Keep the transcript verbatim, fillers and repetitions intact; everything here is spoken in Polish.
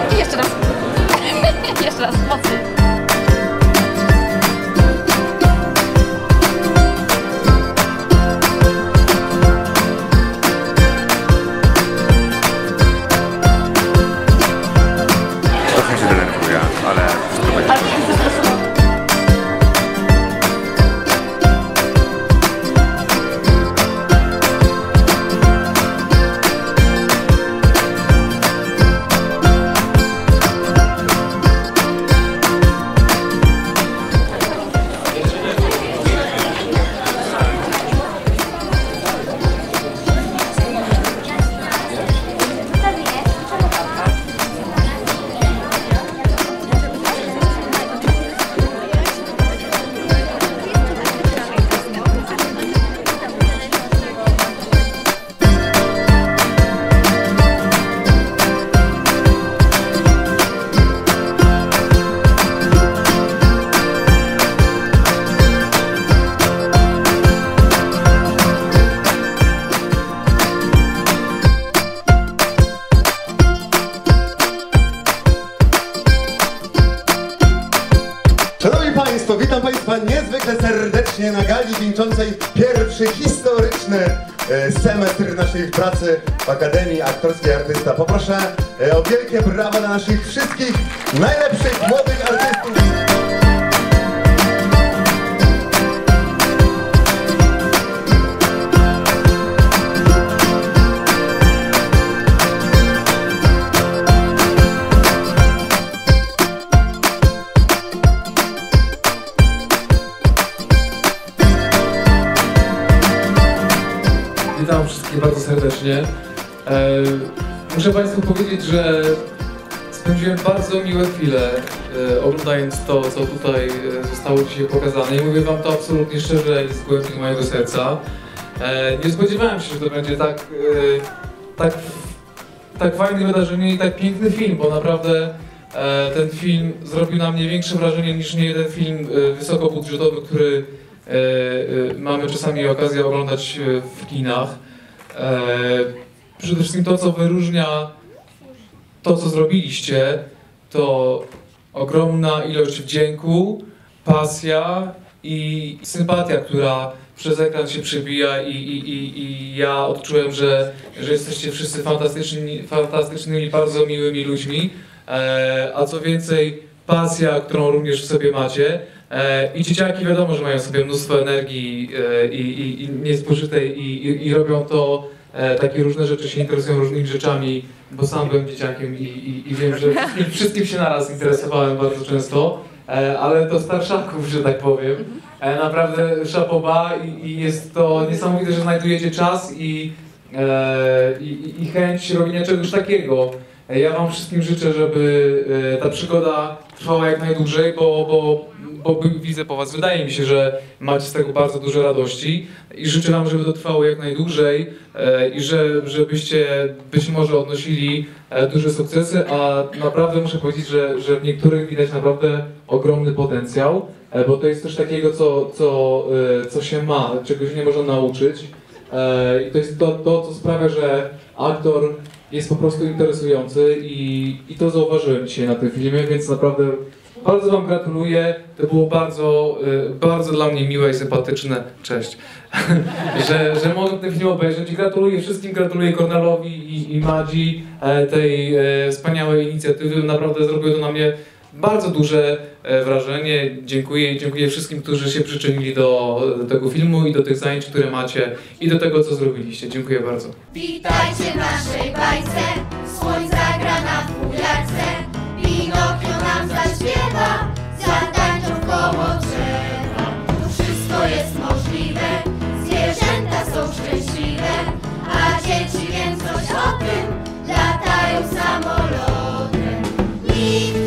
I jeszcze raz. Jeszcze raz, mocniej. Trochę się denerwuję, ale wszystko będzie. Szanowni Państwo, witam Państwa niezwykle serdecznie na gali wieńczącej pierwszy historyczny e, semestr naszej pracy w Akademii Aktorskiej Artysta. Poproszę e, o wielkie brawa dla naszych wszystkich najlepszych młodych artystów. Witam wszystkich bardzo serdecznie. E, muszę Państwu powiedzieć, że spędziłem bardzo miłe chwile e, oglądając to, co tutaj e, zostało dzisiaj pokazane i mówię Wam to absolutnie szczerze i z głębi mojego serca. E, nie spodziewałem się, że to będzie tak, e, tak, tak fajne wydarzenie i tak piękny film, bo naprawdę e, ten film zrobił na mnie większe wrażenie niż nie jeden film e, wysokobudżetowy, który E, e, mamy czasami okazję oglądać w kinach. E, przede wszystkim to, co wyróżnia to, co zrobiliście, to ogromna ilość wdzięku, pasja i sympatia, która przez ekran się przebija i, i, i, i ja odczułem, że, że jesteście wszyscy fantastycznymi, fantastycznymi, bardzo miłymi ludźmi, e, a co więcej, pasja, którą również w sobie macie. E, I dzieciaki wiadomo, że mają sobie mnóstwo energii e, i, i, i niespożytej i, i, i robią to, e, takie różne rzeczy, się interesują różnymi rzeczami, bo sam byłem dzieciakiem i, i, i wiem, że wszystkim, wszystkim się naraz interesowałem bardzo często, e, ale do starszaków, że tak powiem. E, naprawdę chapeau bas i, i jest to niesamowite, że znajdujecie czas i, e, i, i chęć robienia czegoś takiego. Ja Wam wszystkim życzę, żeby ta przygoda trwała jak najdłużej, bo, bo, bo widzę po Was, wydaje mi się, że macie z tego bardzo dużo radości i życzę Wam, żeby to trwało jak najdłużej i że, żebyście być może odnosili duże sukcesy, a naprawdę muszę powiedzieć, że, że w niektórych widać naprawdę ogromny potencjał, bo to jest coś takiego, co, co, co się ma, czegoś nie można nauczyć i to jest to, to co sprawia, że aktor jest po prostu interesujący i, i to zauważyłem dzisiaj na tym filmie, więc naprawdę bardzo Wam gratuluję. To było bardzo, bardzo dla mnie miłe i sympatyczne, cześć, że, że mogę ten film obejrzeć i gratuluję wszystkim, gratuluję Kornelowi i, i Madzi tej wspaniałej inicjatywy. Naprawdę zrobiło to na mnie bardzo duże wrażenie. Dziękuję, dziękuję wszystkim, którzy się przyczynili do, do tego filmu i do tych zajęć, które macie i do tego, co zrobiliście. Dziękuję bardzo. Witajcie w naszej bajce, słońce gra na fujarce, Pinokio nam zaśpiewa, zatańczą koło drzewa. Tu wszystko jest możliwe, zwierzęta są szczęśliwe, a dzieci wiem coś o tym, latają samolotem.